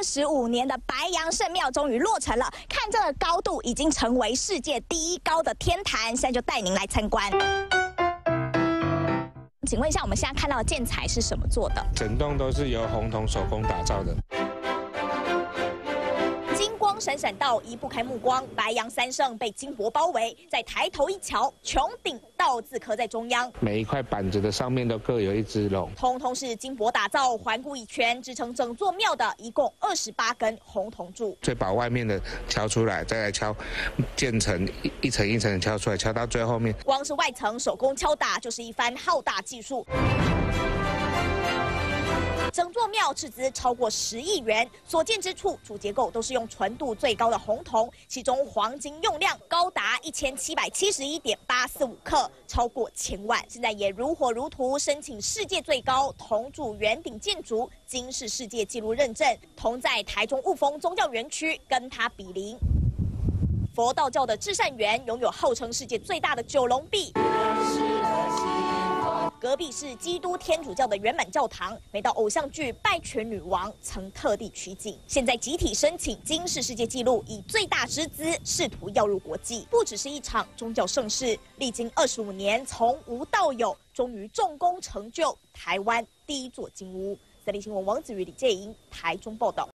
25年的白杨圣庙终于落成了，看这个高度已经成为世界第1高的天坛，现在就带您来参观。请问一下，我们现在看到的建材是什么做的？ 整栋都是由红铜手工打造的。 金光闪闪到移不开目光，白杨三圣被金箔包围，再抬头一瞧，穹顶道字刻在中央， 每一块板子的上面都各有一只龙， 通通是金箔打造，环顾一圈，支撑整座庙的一共28根红铜柱。 所以把外面的敲出来，再来敲，建成一层一层的敲出来，敲到最后面。 光是外层手工敲打就是一番浩大技术。 整座庙斥资超过10亿元，所见之处主结构都是用纯度最高的红铜，其中黄金用量高达1771.845克，超过1000万。现在也如火如荼申请世界最高铜铸圆顶建筑金氏世界纪录认证，同在台中雾峰宗教园区跟它比邻。佛道教的至善园拥有号称世界最大的9龙壁。 隔壁是基督天主教的圆满教堂，每到偶像剧《拜权女王》曾特地取景。现在集体申请金氏世界纪录，以最大之资试图要入国际。不只是一场宗教盛事，历经25年，从无到有，终于重功成就台湾第1座金屋。三立新闻王子瑜、李介莹台中报道。